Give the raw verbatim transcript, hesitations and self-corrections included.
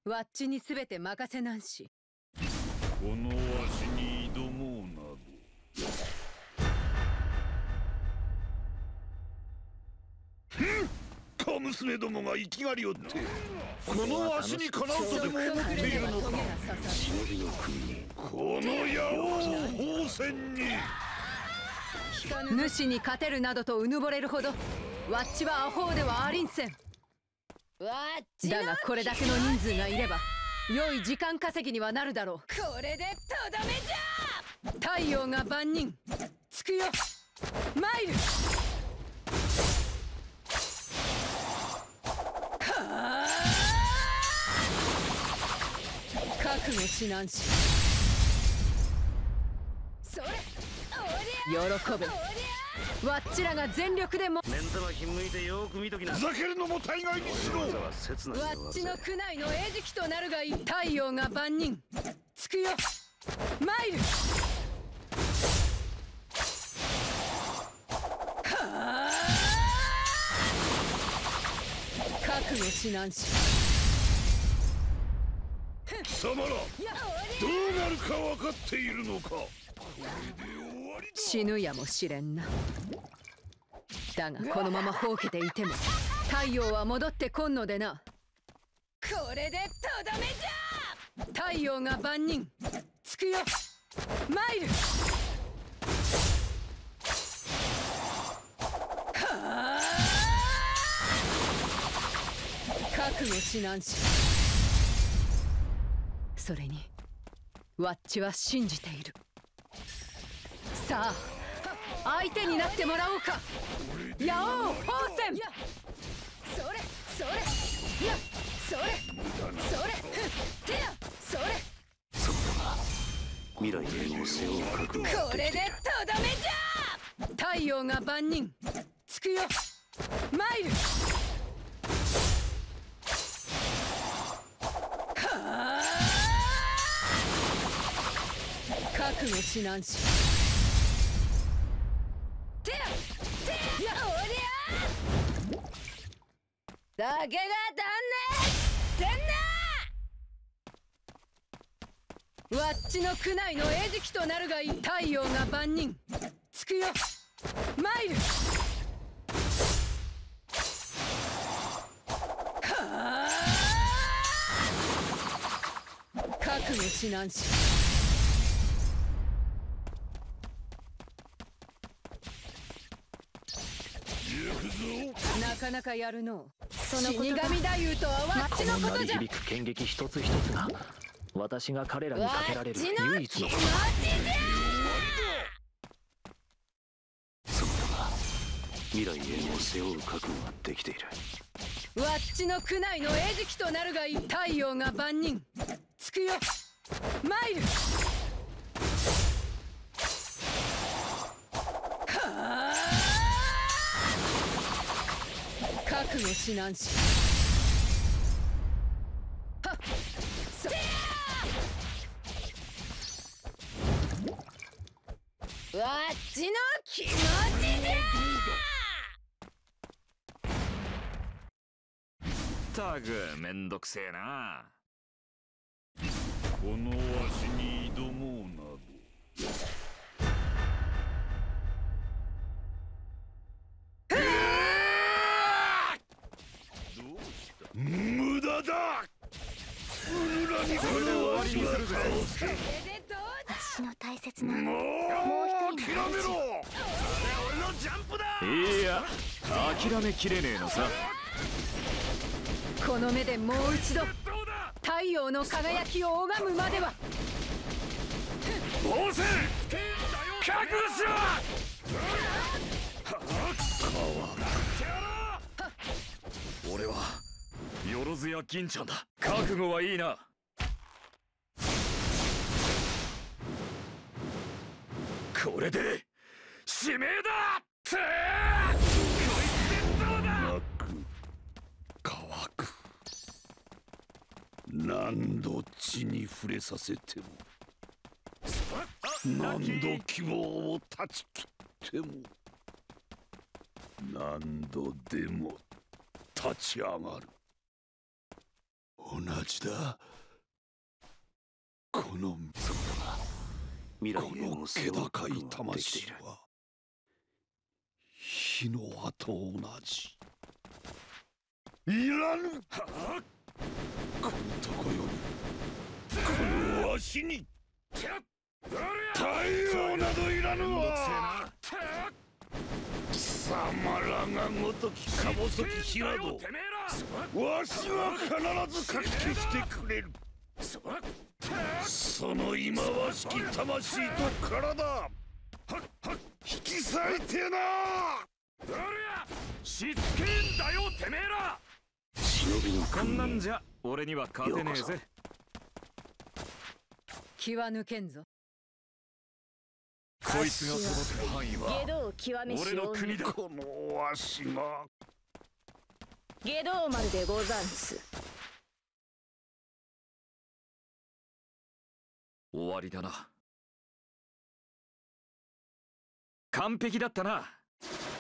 わっちにすべて任せなんし。 このわしに挑もうなど。小娘どもが生きがりおって、このわしにかなうとでも思っているのか。この野郎宝泉に主に勝てるなどとうぬぼれるほどわっちはアホではありんせん。だがこれだけの人数がいれば良い時間稼ぎにはなるだろう。これでとどめじゃ。太陽が万人つくよ参る。はあ覚悟しなんし。それ喜ぶ。わっちらが全力でも。 目ん玉ひんむいてよく見ときな。 ふざけるのも大概にしろ。 わっちの宮内の餌食となるがいい。太陽が万人つくよ参る。はあ覚悟しなんし。 貴様らどうなるか分かっているのか。これで終わりだ。 死ぬやもしれんな。だがこのままほうけていても太陽は戻ってこんのでな。これでとどめじゃ。太陽が万人つくよ参る。はあ覚悟しなんし。それにわっちは信じている。さあ相手になってもらおうか。やおう宝泉。それそれやそれそれてやそれ。 そうだな。未来への背負う覚悟。 これでとどめじゃ。太陽が万人つくよ参る。はあ覚悟しなんし。てやてやおりゃだけが断念せんな。わっちの宮内の餌食となるがいい。太陽が万人つくよ参る。はあ覚悟しなんし。なかなかやるの。その死神太夫とはわっちのことじゃ。 鳴り響く剣撃一つ一つが私が彼らにかけられる唯一の。 そうだが未来への背負う覚悟ができている。 わっちの宮内の餌食となるがいい。太陽が万人つくよ参る。はあ覚悟しなんし。はっそわっちの気持ちじゃ。 たくめんどくせえな。このわしに挑もうなど。無駄だ。うぬらにこれで終わりにするぜ。 私の大切なもうもう一人の諦めろ。俺のジャンプだ。 いや諦めきれねえのさ。 この目でもう一度太陽の輝きを拝むまでは。 宝泉覚悟しろ。 俺はよろずや銀ちゃんだ。覚悟はいいな。これで指名だ。てーこいつでどうだ。 乾く。何度血に触れさせても、何度希望を断ち切っても、何度でも立ち上がる。 同じだ。このそこでは未来こへの気の背を高い覚悟はできている。 魂は火の輪と同じ。いらぬ。このとこよりこのわしに太陽などいらぬわ。貴様らがごときか細き火などわしは必ずかき消してくれる。その忌まわしき魂と体引き裂いてな。 しつけんだよてめえら。 忍びのこんなん訓練じゃ俺には勝てねえぜ。 気は抜けんぞ。 こいつが届く範囲は下道極めし俺の国だ。 このわしが下道丸でござんす。 終わりだな。完璧だったな。